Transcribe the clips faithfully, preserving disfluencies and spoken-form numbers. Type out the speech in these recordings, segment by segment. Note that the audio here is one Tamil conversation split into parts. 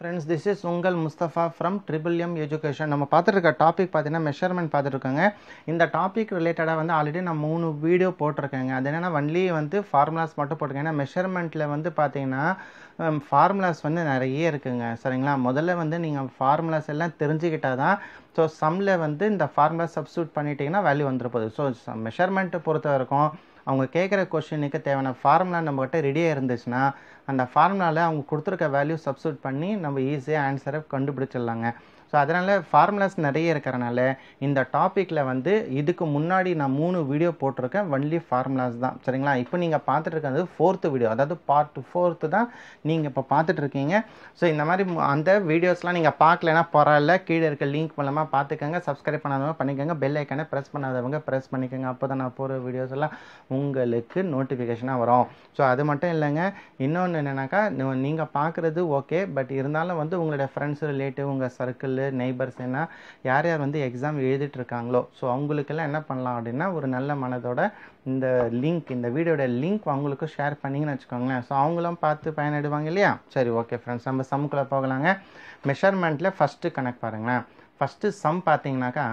Friends, this is Ungal Mustafa from Triple M Education. நம்ம பார்த்துட்டு இருக்க டாபிக் பார்த்தீங்கன்னா மெஷர்மெண்ட் பார்த்துட்டு இருக்காங்க. இந்த டாபிக் ரிலேட்டடாக வந்து ஆல்ரெடி நான் மூணு வீடியோ போட்டிருக்கேங்க. அது என்னென்னா ஒன்லி வந்து ஃபார்முலாஸ் மட்டும் போட்டிருக்கேன். ஏன்னா மெஷர்மெண்ட்டில் வந்து பார்த்தீங்கன்னா ஃபார்முலாஸ் வந்து நிறைய இருக்குங்க. சரிங்களா, முதல்ல வந்து நீங்கள் ஃபார்முலாஸ் எல்லாம் தெரிஞ்சுக்கிட்டால் தான் ஸோ சம்மில் வந்து இந்த ஃபார்முலா சப்ஸ்டியூட் பண்ணிட்டீங்கன்னா வேல்யூ வந்துருப்போகுது. ஸோ மெஷர்மெண்ட்டை பொறுத்த வரைக்கும் அவங்க கேட்குற கொஷினுக்கு தேவையான ஃபார்முலா நம்மகிட்ட ரெடியாக இருந்துச்சுன்னா அந்த ஃபார்முலாவில் அவங்க கொடுத்துருக்க வேல்யூ சப்ஸ்டியூட் பண்ணி நம்ம ஈஸியாக ஆன்சரை கண்டுபிடிச்சிடலாங்க. ஸோ அதனால் ஃபார்முலாஸ் நிறைய இருக்கிறனால இந்த டாப்பிக்கில் வந்து இதுக்கு முன்னாடி நான் மூணு வீடியோ போட்டிருக்கேன், ஒன்லி ஃபார்முலாஸ் தான். சரிங்களா, இப்போ நீங்கள் பார்த்துட்டு இருக்கிறது ஃபோர்த்து வீடியோ, அதாவது பார்ட் ஃபோர்த்து தான் நீங்கள் இப்போ பார்த்துட்டு இருக்கீங்க. ஸோ இந்த மாதிரி அந்த வீடியோஸ்லாம் நீங்கள் பார்க்கலன்னா பரவாயில்ல, கீழே இருக்க லிங்க் மூலமாக பார்த்துக்கோங்க. சப்ஸ்கிரைப் பண்ணாதவங்க பண்ணிக்கோங்க, பெல் ஐக்கானை ப்ரெஸ் பண்ணாதவங்க ப்ரெஸ் பண்ணிக்கோங்க. அப்போ தான் நான் போகிற வீடியோஸ் எல்லாம் உங்களுக்கு நோட்டிஃபிகேஷனாக வரும். ஸோ அது மட்டும் இல்லைங்க, இன்னொன்று என்னென்னாக்கா நீங்கள் பார்க்குறது ஓகே, பட் இருந்தாலும் வந்து உங்களுடைய ஃப்ரெண்ட்ஸ் ரிலேட்டிவ் உங்கள் சர்க்கிள் நெய்பர்ஸ் என்ன யார் யார் வந்து எக்ஸாம் எழுதிட்டு இருக்காங்களோ ஸோ அவங்களுக்கெல்லாம் என்ன பண்ணலாம் அப்படின்னா ஒரு நல்ல மனதோட இந்த லிங்க் இந்த வீடியோட லிங்க் அவங்களுக்கு ஷேர் பண்ணிங்கன்னு வச்சுக்கோங்களேன். ஸோ அவங்களும் பார்த்து பயனடைவாங்க இல்லையா. சரி, ஓகே ஃப்ரெண்ட்ஸ், நம்ம சம்முக்குள்ளே போகலாங்க. மெஷர்மெண்ட்டில் ஃபஸ்ட்டு கணக்கு பாருங்களேன். ஃபஸ்ட்டு சம் பார்த்தீங்கன்னாக்கா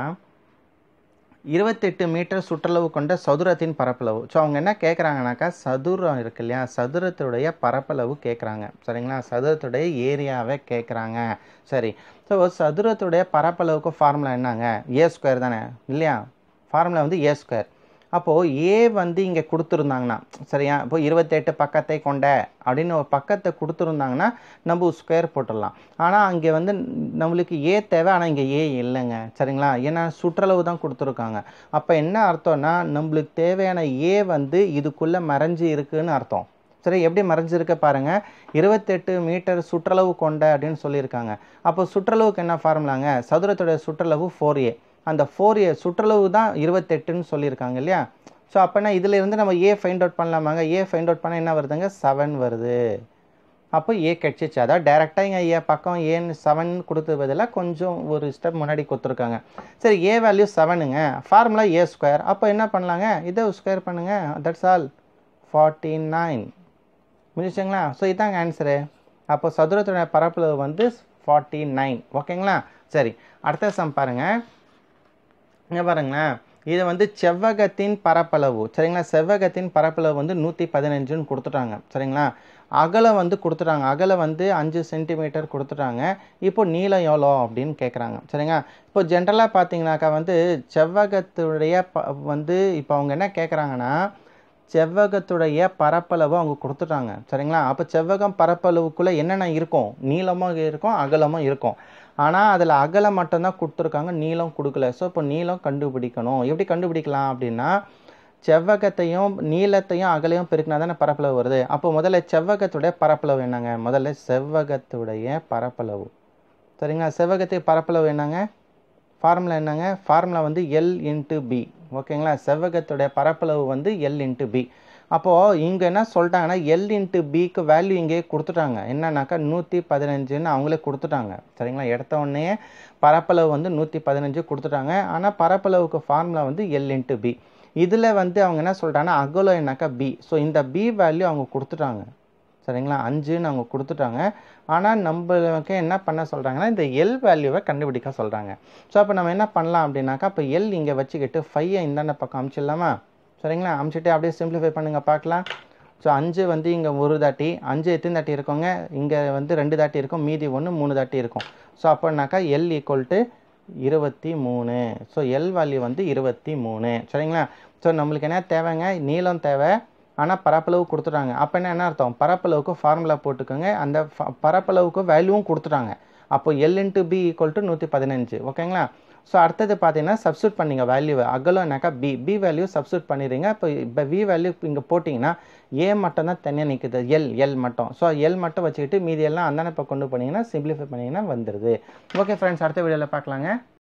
இருபத்தெட்டு மீட்டர் சுற்றளவு கொண்ட சதுரத்தின் பரப்பளவு. ஸோ அவங்க என்ன கேட்குறாங்கனாக்கா சதுரம் இருக்கு இல்லையா, சதுரத்துடைய பரப்பளவு கேட்குறாங்க. சரிங்களா, சதுரத்துடைய ஏரியாவை கேட்குறாங்க. சரி, ஸோ சதுரத்துடைய பரப்பளவுக்கு ஃபார்முலா என்னங்க, ஏ ஸ்கொயர் தானே இல்லையா. ஃபார்முலா வந்து ஏ ஸ்கொயர். அப்போது ஏ வந்து இங்கே கொடுத்துருந்தாங்கன்னா சரியா, இப்போ இருபத்தெட்டு பக்கத்தை கொண்ட அப்படின்னு ஒரு பக்கத்தை கொடுத்துருந்தாங்கன்னா நம்ம ஸ்கொயர் போட்டுடலாம். ஆனால் அங்கே வந்து நம்மளுக்கு ஏ தேவை, ஆனால் இங்கே ஏ இல்லைங்க. சரிங்களா, ஏன்னா சுற்றளவு தான் கொடுத்துருக்காங்க. அப்போ என்ன அர்த்தம்னா நம்மளுக்கு தேவையான ஏ வந்து இதுக்குள்ளே மறைஞ்சு இருக்குதுன்னு அர்த்தம். சரி, எப்படி மறைஞ்சிருக்க பாருங்கள், இருபத்தெட்டு மீட்டர் சுற்றளவு கொண்ட அப்படின்னு சொல்லியிருக்காங்க. அப்போ சுற்றளவுக்கு என்ன ஃபார்முலாங்க, சதுரத்துடைய சுற்றளவு ஃபோர் ஏ. அந்த ஃபோர் ஏ சுற்றளவு தான் இருபத்தெட்டுன்னு சொல்லியிருக்காங்க இல்லையா. ஸோ அப்போனா இதில் இருந்து நம்ம ஏ ஃபைண்ட் அவுட் பண்ணலாமாங்க. ஏ ஃபைண்ட் அவுட் பண்ணால் என்ன வருதுங்க, செவன் வருது. அப்போ ஏ கிடச்சிச்சு. அதாவது டேரெக்டாக இங்கே ஏ பக்கம் ஏன்னு செவன் கொடுத்தது பதிலாக கொஞ்சம் ஒரு ஸ்டெப் முன்னாடி கொடுத்துருக்காங்க. சரி, ஏ வேல்யூ செவனுங்க, ஃபார்முலா ஏ ஸ்கொயர். அப்போ என்ன பண்ணலாங்க, இதை ஸ்கொயர் பண்ணுங்கள், தட்ஸ் ஆல் ஃபார்ட்டி நைன் முடிச்சுங்களா. ஸோ இதாங்க ஆன்சரு. அப்போ சதுரத்துடைய பரப்பளவு வந்து ஃபார்ட்டி நைன். ஓகேங்களா. சரி, அடுத்த சம் பாருங்கள். இங்கே பாருங்களேன், இது வந்து செவ்வகத்தின் பரப்பளவு. சரிங்களா, செவ்வகத்தின் பரப்பளவு வந்து நூற்றி பதினஞ்சுன்னு கொடுத்துட்டாங்க. சரிங்களா, அகலம் வந்து கொடுத்துட்டாங்க, அகலம் வந்து அஞ்சு சென்டிமீட்டர் கொடுத்துட்டாங்க. இப்போ நீளம் எவ்வளோ அப்படின்னு கேட்குறாங்க. சரிங்களா, இப்போ ஜென்ரலாக பார்த்தீங்கன்னாக்கா வந்து செவ்வகத்துடைய ப வந்து இப்போ அவங்க என்ன கேட்குறாங்கன்னா செவ்வகத்துடைய பரப்பளவு அவங்க கொடுத்துட்டாங்க. சரிங்களா, அப்போ செவ்வகம் பரப்பளவுக்குள்ளே என்னென்ன இருக்கும், நீளமும் இருக்கும் அகலமும் இருக்கும். ஆனால் அதில் அகலம் மட்டும்தான் கொடுத்துருக்காங்க, நீளம் கொடுக்கல. ஸோ இப்போ நீளம் கண்டுபிடிக்கணும். எப்படி கண்டுபிடிக்கலாம் அப்படின்னா செவ்வகத்தையும் நீளத்தையும் அகலையும் பெருக்கினா தானே பரப்பளவு வருது. அப்போ முதல்ல செவ்வகத்துடைய பரப்பளவு என்னங்க, முதல்ல செவ்வகத்துடைய பரப்பளவு. சரிங்களா, செவ்வகத்துடைய பரப்பளவு என்னங்க, ஃபார்முலா என்னங்க, ஃபார்முலா வந்து எல் இன்ட்டு பி. ஓகேங்களா, செவ்வகத்துடைய பரப்பளவு வந்து எல் இன்ட்டு பி. அப்போது இங்கே என்ன சொல்லிட்டாங்கன்னா எல் இன்ட்டு பிக்கு வேல்யூ இங்கே கொடுத்துட்டாங்க. என்னன்னாக்கா நூற்றி பதினஞ்சுன்னு அவங்களே கொடுத்துட்டாங்க. சரிங்களா, எடுத்த உடனே பரப்பளவு வந்து நூற்றி பதினஞ்சு கொடுத்துட்டாங்க. ஆனால் பரப்பளவுக்கு ஃபார்முலா வந்து எல் இன்ட்டு பி. இதில் வந்து அவங்க என்ன சொல்லிட்டாங்கன்னா அகலம் என்னக்கா பி. ஸோ இந்த பி வேல்யூ அவங்க கொடுத்துட்டாங்க. சரிங்களா, அஞ்சுன்னு அவங்க கொடுத்துட்டாங்க. ஆனால் நம்மளுக்கு என்ன பண்ண சொல்கிறாங்கன்னா இந்த எல் வேல்யூவை கண்டுபிடிக்க சொல்கிறாங்க. ஸோ அப்போ நம்ம என்ன பண்ணலாம் அப்படின்னாக்கா இப்போ எல் இங்கே வச்சுக்கிட்டு ஃபைவை இந்தாண்ட பக்கம் அமுச்சிடலாமா. சரிங்களா, அமுச்சிட்டு அப்படியே சிம்பிளிஃபை பண்ணுங்கள் பார்க்கலாம். ஸோ அஞ்சு வந்து இங்கே ஒரு தாட்டி, அஞ்சு எத்தனை தாட்டி இருக்கோங்க, இங்கே வந்து ரெண்டு தாட்டி இருக்கும், மீதி ஒன்று மூணு தாட்டி இருக்கும். ஸோ அப்போனாக்கா எல் ஈக்குவல் டு இருபத்தி மூணு. ஸோ எல் வேல்யூ வந்து இருபத்தி மூணு. சரிங்களா, ஸோ நம்மளுக்கு என்ன தேவைங்க, நீளம் தேவை, ஆனால் பரப்பளவு கொடுத்துட்டாங்க. அப்போ என்ன என்ன அர்த்தம், பரப்பளவுக்கு ஃபார்முலா போட்டுக்கோங்க, அந்த பரப்பளவுக்கு வேல்யூவும் கொடுத்துட்டாங்க. அப்போ l into b equal to நூற்றி பதினஞ்சு. ஓகேங்களா. ஸோ அடுத்தது பார்த்தீங்கன்னா சப்ஸ்டியூட் பண்ணிங்க வேல்யூவை, அகலம்னாக்கா பி, பி வேல்யூ சப்ஸ்டியூட் பண்ணிடுறீங்க. இப்போ இப்போ வி வேல்யூ இங்கே போட்டிங்கன்னா ஏ மட்டும் தான் தனியாக நிற்குது, எல் எல் மட்டும். ஸோ எல் மட்டும் வச்சுக்கிட்டு மீதி எல்லாம் அந்தான இப்போ கொண்டு போனீங்கன்னா சிம்பிளிஃபை பண்ணிங்கன்னா வந்துடுது. ஓகே ஃப்ரெண்ட்ஸ், அடுத்த வீடியோவில் பார்க்கலாங்க.